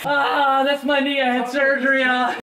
Ah, that's my knee. I had surgery on.